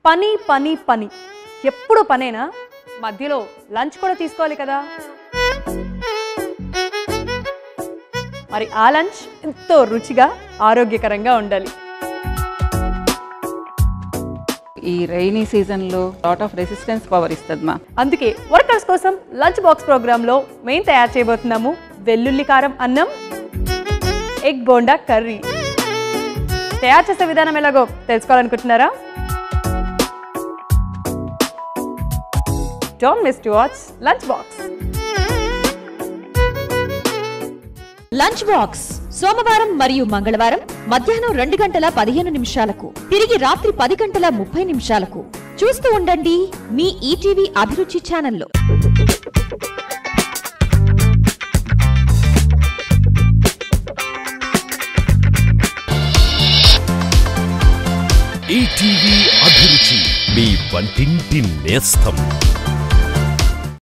పని పని పని ఎప్పుడు పనేనా మధ్యలో లంచ్ కూడా తీసుకోవాలి కదా మరి ఆ లంచ్ ఎంతో రుచిగా ఆరోగ్యకరంగా ఉండాలి ఈ రైనీ సీజన్ లో లాట్ ఆఫ్ రెసిస్టెన్స్ పవర్ ఇస్తదమ్మా అందుకే వర్కర్స్ కోసం లంచ్ బాక్స్ ప్రోగ్రామ్ లో మేము తయారు చేయబోతున్నాము వెల్లుల్లి కారం అన్నం ఎగ్ బోండా కర్రీ తయారు చేసే విధానం ఎలాగో తెలుసుకోవాలనుకుంటున్నారా Don't miss to watch Lunch Box. Lunch box సోమవారం మరియు మంగళవారం మధ్యాహ్నం 2:15 తిరిగి రాత్రి 10:30 చూస్తూ ఉండండి మీ ఈటీవీ అభిరుచి ఛానల్లో. ఈటీవీ అభిరుచి మీ వంటింటి నేస్తం.